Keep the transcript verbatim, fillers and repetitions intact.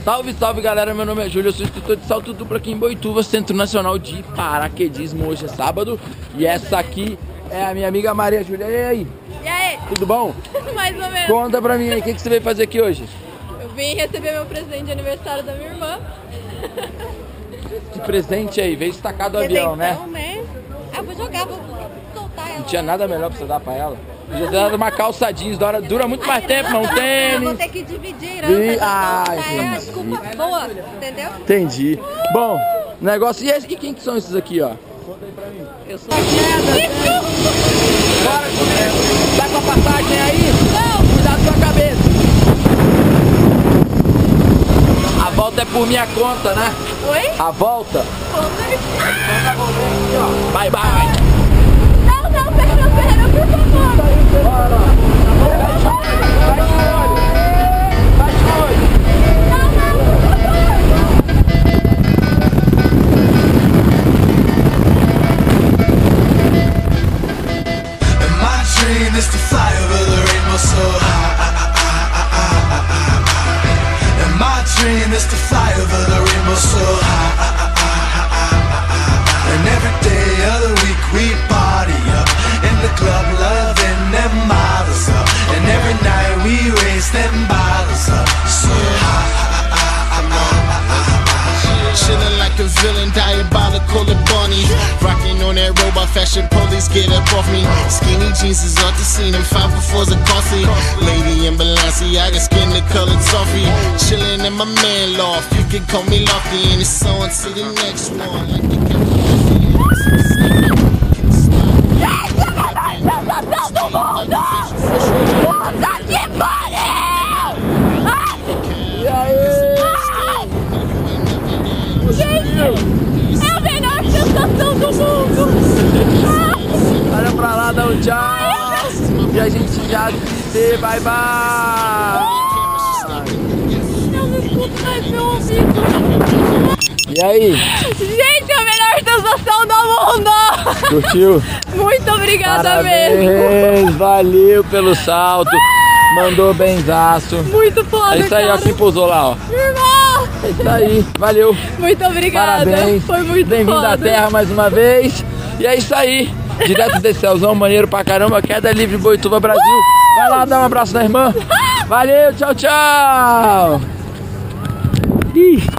Salve, salve galera, meu nome é Júlio, eu sou instrutor de salto duplo aqui em Boituva, Centro Nacional de Paraquedismo. Hoje é sábado e essa aqui é a minha amiga Maria Júlia. E aí? E aí? Tudo bom? Mais ou menos. Conta pra mim aí, o que, que você veio fazer aqui hoje? Eu vim receber meu presente de aniversário da minha irmã. Que presente aí, veio destacar do avião, né? né? Ah, vou jogar, vou soltar ela. Não tinha nada melhor pra você dar pra ela? Podia ter dado uma calça jeans, dura, dura muito mais tempo, não Eu tênis. vou ter que dividir, Vi- né? Ah, É entendi. desculpa boa, entendeu? Entendi. Bom, negócio. E, esse, e quem que são esses aqui, ó? Eu sou Bora comigo. Tá com a passagem aí? Não. Cuidado com a cabeça. A volta é por minha conta, né? Oi? A volta. Não, Bye, bye. não, pera, pera, por favor. Bora. Vai de olho. Vai de olho. Não, não, por favor. And my dream is to fly over the rainbow so high. And my dream is to fly over the rainbow so high. And every day of the week we party up in the club, loving them models up. And every night we raise them bottles up so high. Chillin' like a villain, diabolical and bunny. Rockin' on that robot fashion, police get up off me. Skinny jeans is off the scene, and five for fours are costly. Lady in Balenciaga, skin the color toffee. Chillin' in my man loft, you can call me Lofty. And it's on to the next one. Like the E aí? É a melhor sensação do mundo. Olha pra lá, dá um tchau. E a gente já se vê. Bye, bye. Eu me escuto mais meu ouvido. E aí? Gente, a melhor sensação do mundo. Curtiu? Muito obrigada mesmo. Parabéns, valeu pelo salto. Mandou benzaço. Muito foda, É isso aí, ó, cara. quem pousou lá, ó. Irmão, É isso aí, valeu. muito obrigada. Parabéns. Foi muito Bem-vindo foda. à Terra mais uma vez. E é isso aí. Direto desse céuzão, maneiro pra caramba. Queda Livre Boituva, Brasil. Vai lá dar um abraço na irmã. Valeu, tchau, tchau. Ih.